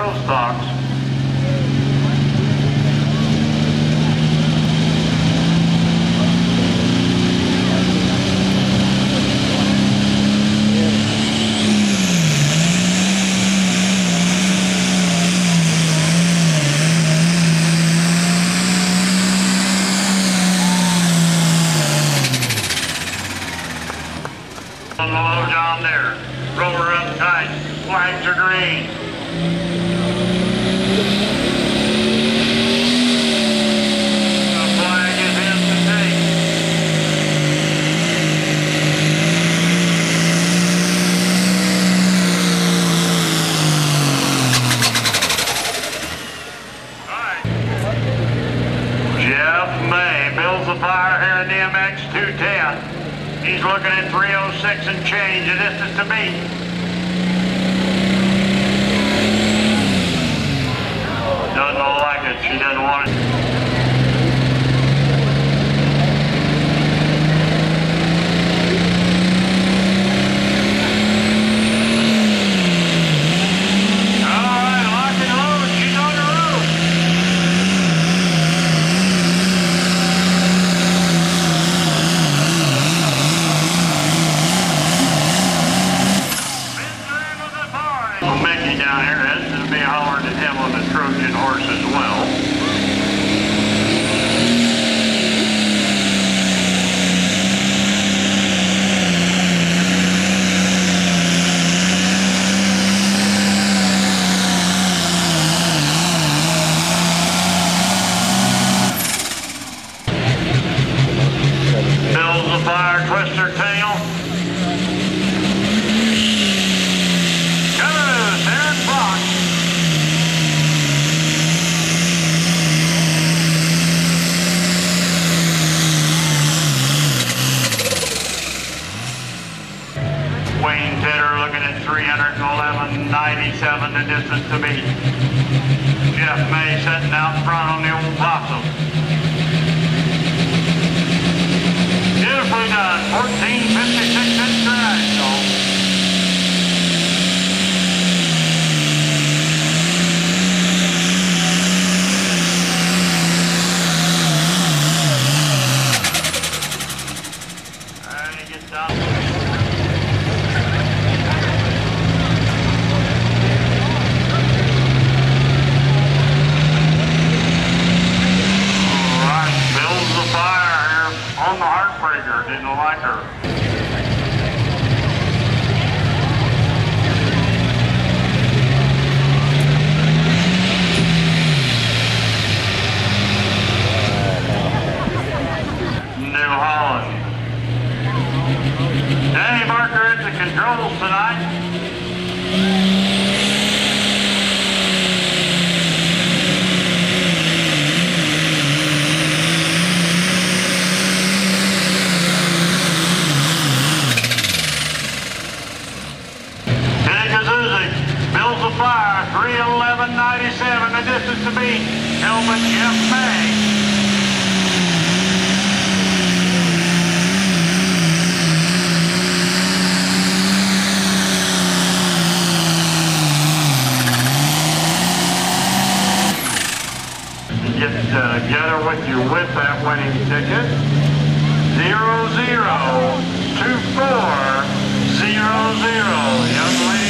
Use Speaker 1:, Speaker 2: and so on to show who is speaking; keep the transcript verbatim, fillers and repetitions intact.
Speaker 1: grow stalks. On the low down there. Roller up tight. Flags are green. The flag is in the tape. Alright. Jeff May builds the fire here in the M X two ten. He's looking at three oh six and change, and this is to beat. Doesn't like it. She doesn't want it. All right, lock and load. She's on the roof. Mickey down here, this is me hollering at him on the Trojan horse as well. Builds the fire twister tail. Wayne Tedder looking at three eleven ninety-seven, the distance to beat. Jeff May sitting out front on the old Possum. Beautifully done, fourteen fifty-six inch drag. Alright, he gets down. On the Heartbreaker, didn't like her. New Holland. Danny Barker at the controls tonight. Builds the fire, three eleven ninety-seven, the distance to beat. Helmet Jeff May. Get uh, together with you with that winning ticket. Zero zero two four zero zero. Young lady.